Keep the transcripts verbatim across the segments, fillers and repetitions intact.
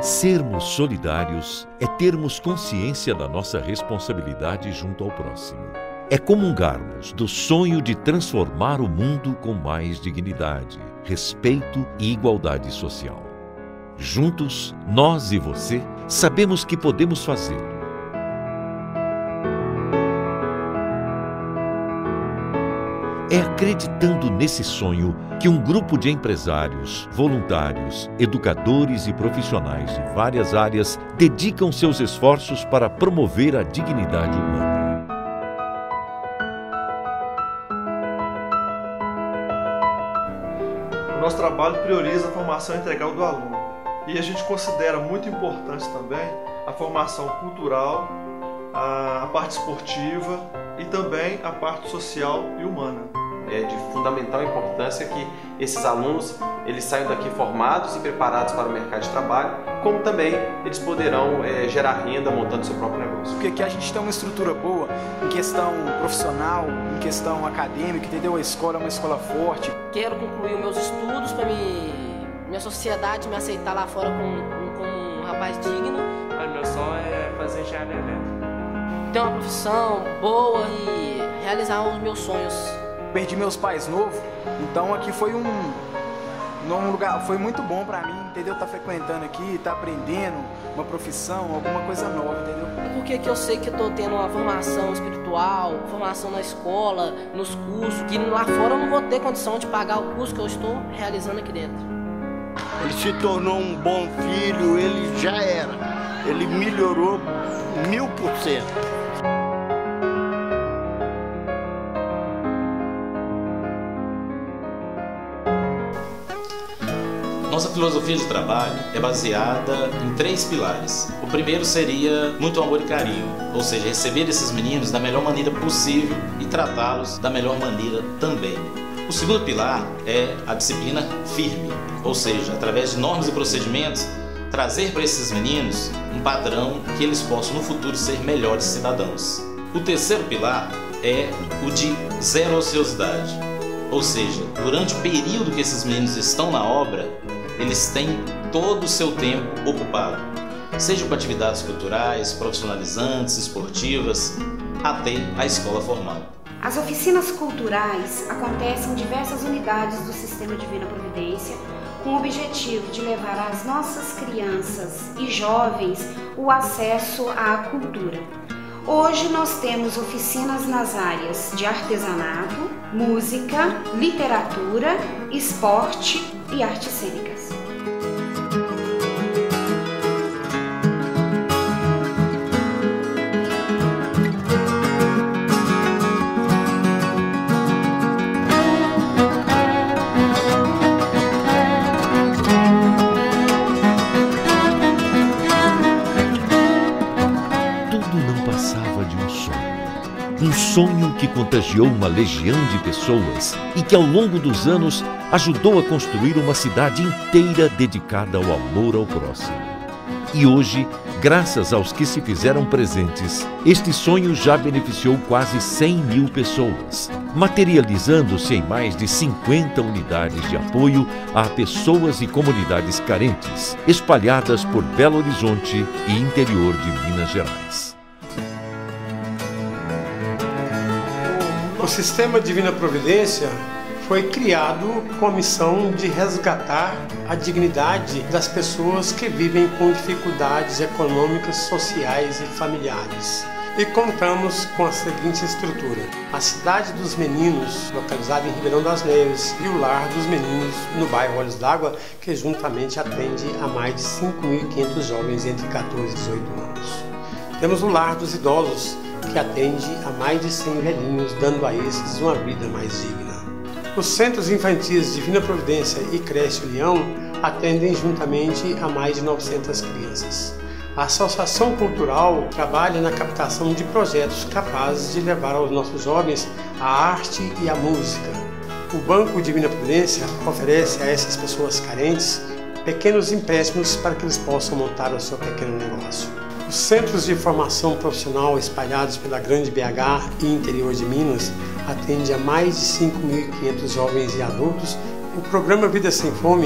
Sermos solidários é termos consciência da nossa responsabilidade junto ao próximo. É comungarmos do sonho de transformar o mundo com mais dignidade, respeito e igualdade social. Juntos, nós e você, sabemos que podemos fazê-lo. É acreditando nesse sonho que um grupo de empresários, voluntários, educadores e profissionais de várias áreas dedicam seus esforços para promover a dignidade humana. O nosso trabalho prioriza a formação integral do aluno e a gente considera muito importante também a formação cultural, a parte esportiva e também a parte social e humana. É de fundamental importância que esses alunos eles saiam daqui formados e preparados para o mercado de trabalho, como também eles poderão é, gerar renda montando seu próprio negócio. Porque aqui a gente tem uma estrutura boa em questão profissional, em questão acadêmica, entendeu? A escola é uma escola forte. Quero concluir os meus estudos para me, minha sociedade me aceitar lá fora como, como um rapaz digno. Mas meu sonho é fazer engenharia elétrica. Ter uma profissão boa e realizar os meus sonhos. Perdi meus pais novos, então aqui foi um, um lugar, foi muito bom pra mim, entendeu? Tá frequentando aqui, tá aprendendo uma profissão, alguma coisa nova, entendeu? Porque aqui eu sei que eu tô tendo uma formação espiritual, formação na escola, nos cursos, que lá fora eu não vou ter condição de pagar o curso que eu estou realizando aqui dentro. Ele se tornou um bom filho, ele já era, ele melhorou mil por cento. Nossa filosofia de trabalho é baseada em três pilares. O primeiro seria muito amor e carinho, ou seja, receber esses meninos da melhor maneira possível e tratá-los da melhor maneira também. O segundo pilar é a disciplina firme, ou seja, através de normas e procedimentos, trazer para esses meninos um padrão que eles possam no futuro ser melhores cidadãos. O terceiro pilar é o de zero ociosidade, ou seja, durante o período que esses meninos estão na obra, eles têm todo o seu tempo ocupado, seja com atividades culturais, profissionalizantes, esportivas, até a escola formal. As oficinas culturais acontecem em diversas unidades do Sistema Divina Providência, com o objetivo de levar às nossas crianças e jovens o acesso à cultura. Hoje nós temos oficinas nas áreas de artesanato, música, literatura, esporte e artes cênicas. Um sonho que contagiou uma legião de pessoas e que ao longo dos anos ajudou a construir uma cidade inteira dedicada ao amor ao próximo. E hoje, graças aos que se fizeram presentes, este sonho já beneficiou quase cem mil pessoas, materializando-se em mais de cinquenta unidades de apoio a pessoas e comunidades carentes, espalhadas por Belo Horizonte e interior de Minas Gerais. O Sistema Divina Providência foi criado com a missão de resgatar a dignidade das pessoas que vivem com dificuldades econômicas, sociais e familiares. E contamos com a seguinte estrutura: a Cidade dos Meninos, localizada em Ribeirão das Neves, e o Lar dos Meninos, no bairro Olhos d'Água, que juntamente atende a mais de cinco mil e quinhentos jovens entre quatorze e dezoito anos. Temos o Lar dos Idosos, que atende a mais de cem velhinhos, dando a esses uma vida mais digna. Os Centros Infantis Divina Providência e Creche União atendem juntamente a mais de novecentas crianças. A Associação Cultural trabalha na captação de projetos capazes de levar aos nossos jovens a arte e a música. O Banco Divina Providência oferece a essas pessoas carentes pequenos empréstimos para que eles possam montar o seu pequeno negócio. Os centros de formação profissional espalhados pela Grande B H e interior de Minas atendem a mais de cinco mil e quinhentos jovens e adultos. O programa Vida Sem Fome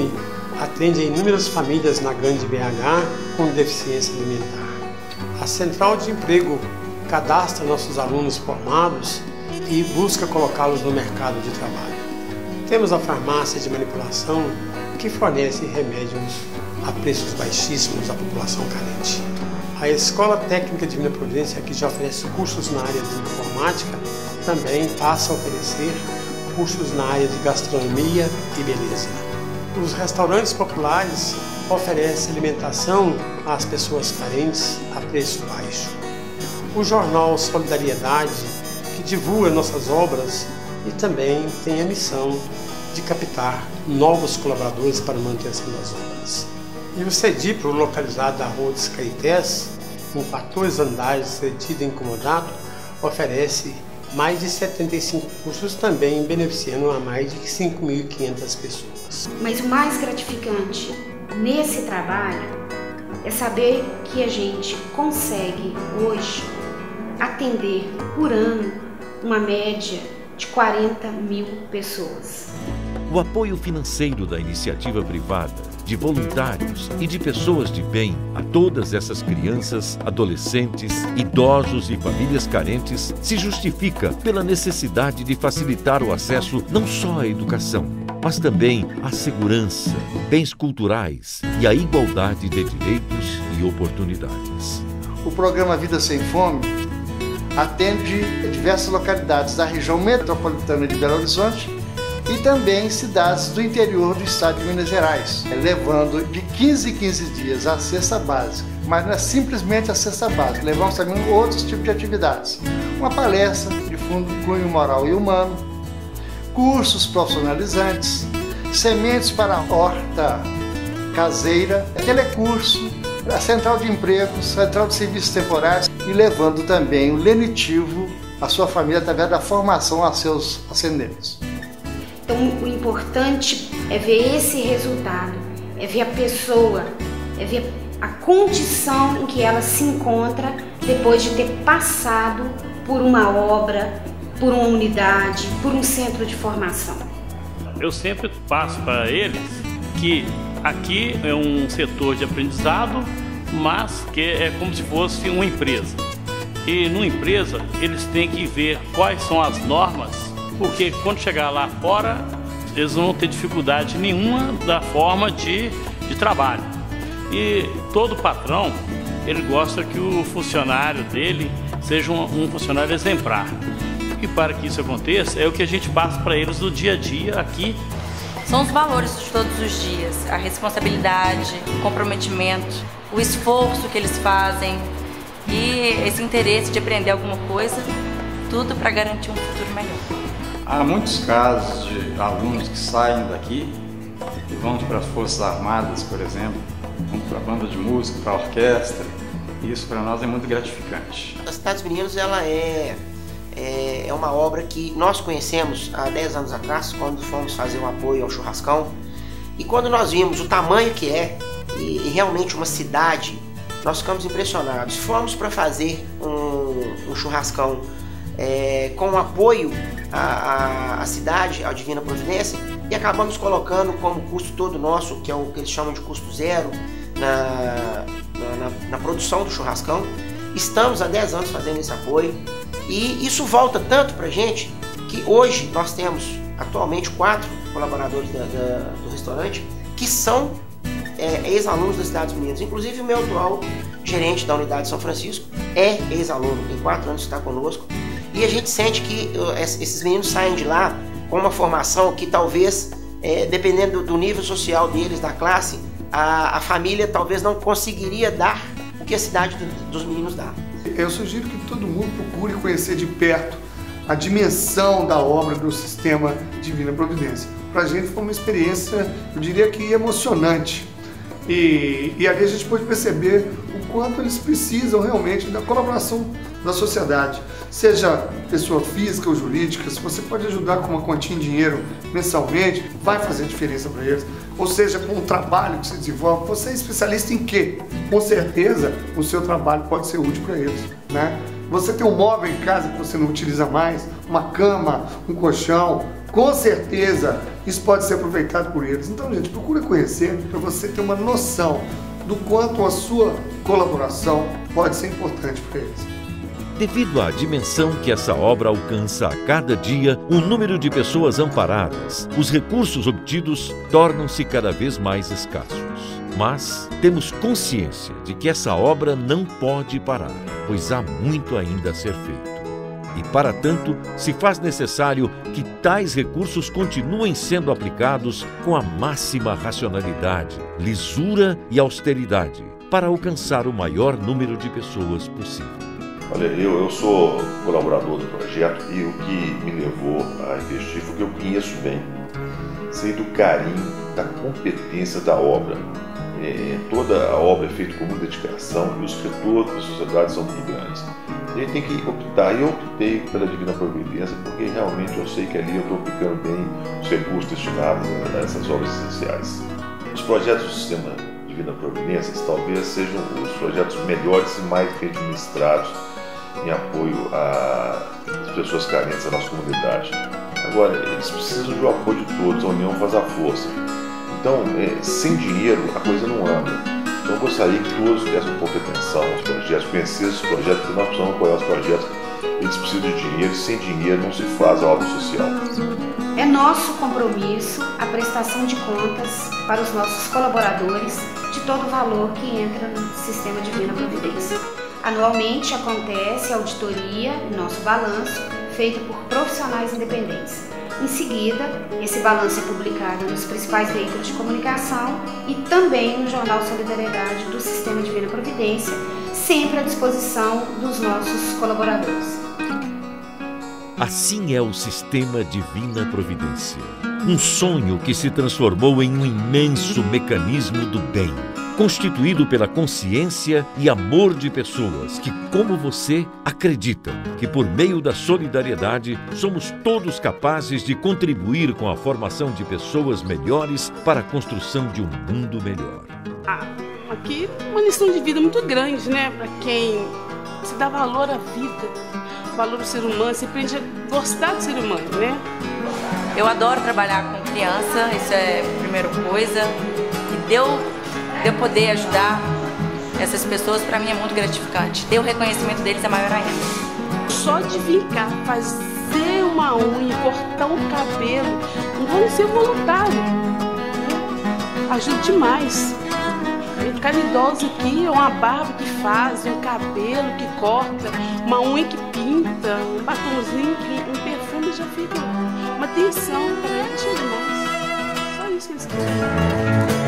atende a inúmeras famílias na Grande B H com deficiência alimentar. A Central de Emprego cadastra nossos alunos formados e busca colocá-los no mercado de trabalho. Temos a farmácia de manipulação que fornece remédios a preços baixíssimos à população carente. A Escola Técnica Divina Providência, que já oferece cursos na área de informática, também passa a oferecer cursos na área de gastronomia e beleza. Os restaurantes populares oferecem alimentação às pessoas carentes a preço baixo. O jornal Solidariedade, que divulga nossas obras e também tem a missão de captar novos colaboradores para a manutenção das obras. E o CEDIPRO, localizado na Rua dos Caetés, com quatorze andares, cedido e incomodado, oferece mais de setenta e cinco cursos, também beneficiando a mais de cinco mil e quinhentas pessoas. Mas o mais gratificante nesse trabalho é saber que a gente consegue hoje atender por ano uma média de quarenta mil pessoas. O apoio financeiro da iniciativa privada, de voluntários e de pessoas de bem a todas essas crianças, adolescentes, idosos e famílias carentes se justifica pela necessidade de facilitar o acesso não só à educação, mas também à segurança, bens culturais e à igualdade de direitos e oportunidades. O programa Vida Sem Fome atende diversas localidades da região metropolitana de Belo Horizonte e também cidades do interior do estado de Minas Gerais, levando de quinze em quinze dias a cesta básica. Mas não é simplesmente a cesta básica, levamos também outros tipos de atividades. Uma palestra de fundo de cunho moral e humano, cursos profissionalizantes, sementes para a horta caseira, telecurso, a central de empregos, central de serviços temporários e levando também o lenitivo à sua família através da formação a seus ascendentes. Então, o importante é ver esse resultado, é ver a pessoa, é ver a condição em que ela se encontra depois de ter passado por uma obra, por uma unidade, por um centro de formação. Eu sempre passo para eles que aqui é um setor de aprendizado, mas que é como se fosse uma empresa. E numa empresa eles têm que ver quais são as normas, porque quando chegar lá fora, eles não vão ter dificuldade nenhuma da forma de, de trabalho. E todo patrão, ele gosta que o funcionário dele seja um, um funcionário exemplar. E para que isso aconteça, é o que a gente passa para eles no dia a dia aqui. São os valores de todos os dias, a responsabilidade, o comprometimento, o esforço que eles fazem e esse interesse de aprender alguma coisa, tudo para garantir um futuro melhor. Há muitos casos de alunos que saem daqui e vão para as Forças Armadas, por exemplo, vão para a banda de música, para a orquestra, e isso para nós é muito gratificante. A Cidade dos Meninos ela é, é, é uma obra que nós conhecemos há dez anos atrás, quando fomos fazer um apoio ao churrascão, e quando nós vimos o tamanho que é, e, e realmente uma cidade, nós ficamos impressionados. Fomos para fazer um, um churrascão é, com apoio à, à, à cidade, à Divina Providência, e acabamos colocando como custo todo nosso, que é o que eles chamam de custo zero, na, na, na produção do churrascão. Estamos há dez anos fazendo esse apoio e isso volta tanto para a gente que hoje nós temos atualmente quatro colaboradores da, da, do restaurante que são é, ex-alunos da Cidade dos Meninos. Inclusive o meu atual gerente da unidade de São Francisco é ex-aluno, tem quatro anos que está conosco. E a gente sente que uh, esses meninos saem de lá com uma formação que talvez, é, dependendo do nível social deles, da classe, a, a família talvez não conseguiria dar o que a Cidade do, dos Meninos dá. Eu sugiro que todo mundo procure conhecer de perto a dimensão da obra do Sistema Divina Providência. Para a gente foi uma experiência, eu diria que emocionante. E, e ali a gente pode perceber o quanto eles precisam realmente da colaboração da sociedade, seja pessoa física ou jurídica. Se você pode ajudar com uma quantia em dinheiro mensalmente, vai fazer diferença para eles. Ou seja, com o trabalho que se desenvolve, você é especialista em quê? Com certeza o seu trabalho pode ser útil para eles, né? Você tem um móvel em casa que você não utiliza mais, uma cama, um colchão, com certeza isso pode ser aproveitado por eles. Então, gente, procure conhecer para você ter uma noção do quanto a sua colaboração pode ser importante para eles. Devido à dimensão que essa obra alcança a cada dia, o número de pessoas amparadas, os recursos obtidos tornam-se cada vez mais escassos. Mas temos consciência de que essa obra não pode parar, pois há muito ainda a ser feito. E, para tanto, se faz necessário que tais recursos continuem sendo aplicados com a máxima racionalidade, lisura e austeridade, para alcançar o maior número de pessoas possível. Olha, eu, eu sou colaborador do projeto e o que me levou a investir foi que eu conheço bem. Sei do carinho, da competência da obra. É, toda a obra é feita com muita dedicação e os retornos da sociedade são muito grandes. A gente tem que optar, e eu optei pela Divina Providência porque realmente eu sei que ali eu estou aplicando bem os recursos destinados a essas obras essenciais. Os projetos do Sistema Divina Providência talvez sejam os projetos melhores e mais bem administrados em apoio às pessoas carentes da nossa comunidade. Agora, eles precisam do apoio de todos, a união faz a força. Então, é, sem dinheiro, a coisa não anda. Então, eu gostaria que todos dessem um pouco de atenção aos projetos, conhecessem os projetos, porque nós precisamos apoiar os projetos. Eles precisam de dinheiro, e sem dinheiro não se faz a obra social. É nosso compromisso a prestação de contas para os nossos colaboradores de todo o valor que entra no Sistema Divina Providência. Anualmente acontece a auditoria e nosso balanço, feito por profissionais independentes. Em seguida, esse balanço é publicado nos principais veículos de comunicação e também no Jornal Solidariedade do Sistema Divina Providência, sempre à disposição dos nossos colaboradores. Assim é o Sistema Divina Providência. Um sonho que se transformou em um imenso mecanismo do bem, constituído pela consciência e amor de pessoas que, como você, acreditam que por meio da solidariedade somos todos capazes de contribuir com a formação de pessoas melhores para a construção de um mundo melhor. Ah, aqui uma lição de vida muito grande, né? Para quem se dá valor à vida, valor ao ser humano, se aprende a gostar do ser humano, né? Eu adoro trabalhar com criança, isso é a primeira coisa. E deu de eu poder ajudar essas pessoas, para mim é muito gratificante. Ter o reconhecimento deles é maior ainda. Só de vir cá fazer uma unha, cortar um cabelo, não vamos ser voluntário. Ajuda demais. Cada idoso aqui é uma barba que faz, um cabelo que corta, uma unha que pinta, um batomzinho, um perfume já fica uma atenção para eles demais. Só isso que eles querem.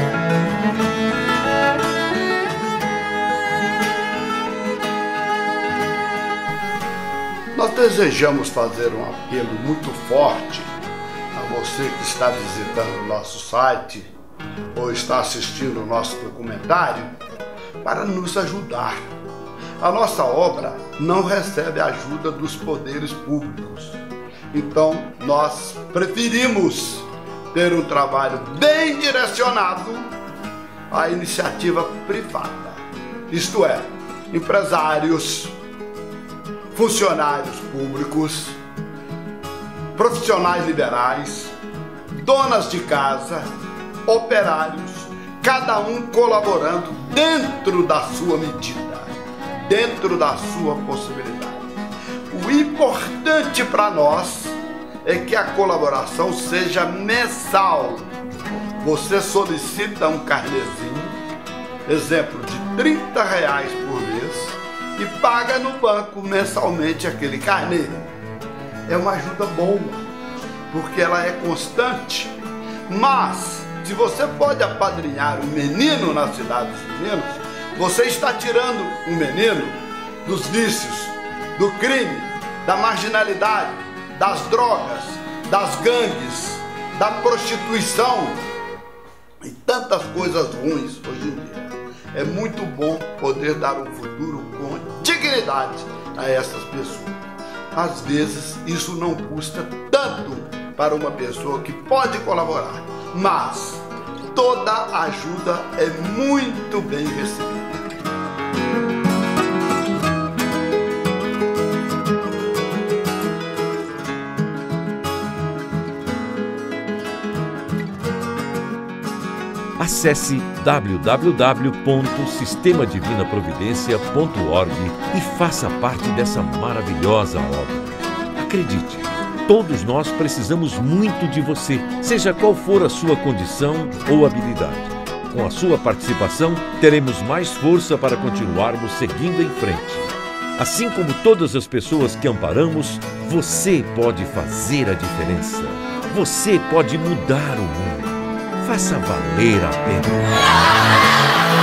Nós desejamos fazer um apelo muito forte a você que está visitando o nosso site ou está assistindo o nosso documentário para nos ajudar. A nossa obra não recebe ajuda dos poderes públicos, então nós preferimos ter um trabalho bem direcionado à iniciativa privada, isto é, empresários, funcionários públicos, profissionais liberais, donas de casa, operários, cada um colaborando dentro da sua medida, dentro da sua possibilidade. O importante para nós é que a colaboração seja mensal. Você solicita um carnezinho, exemplo, de trinta reais por mês, e paga no banco mensalmente aquele carnê. É uma ajuda boa, porque ela é constante. Mas, se você pode apadrinhar um menino na cidade dos meninos, você está tirando um menino dos vícios, do crime, da marginalidade, das drogas, das gangues, da prostituição e tantas coisas ruins hoje em dia. É muito bom poder dar um futuro com dignidade a essas pessoas. Às vezes isso não custa tanto para uma pessoa que pode colaborar, mas toda ajuda é muito bem recebida. Acesse w w w ponto sistema divina providência ponto org e faça parte dessa maravilhosa obra. Acredite, todos nós precisamos muito de você, seja qual for a sua condição ou habilidade. Com a sua participação, teremos mais força para continuarmos seguindo em frente. Assim como todas as pessoas que amparamos, você pode fazer a diferença. Você pode mudar o mundo. Faça valer a pena.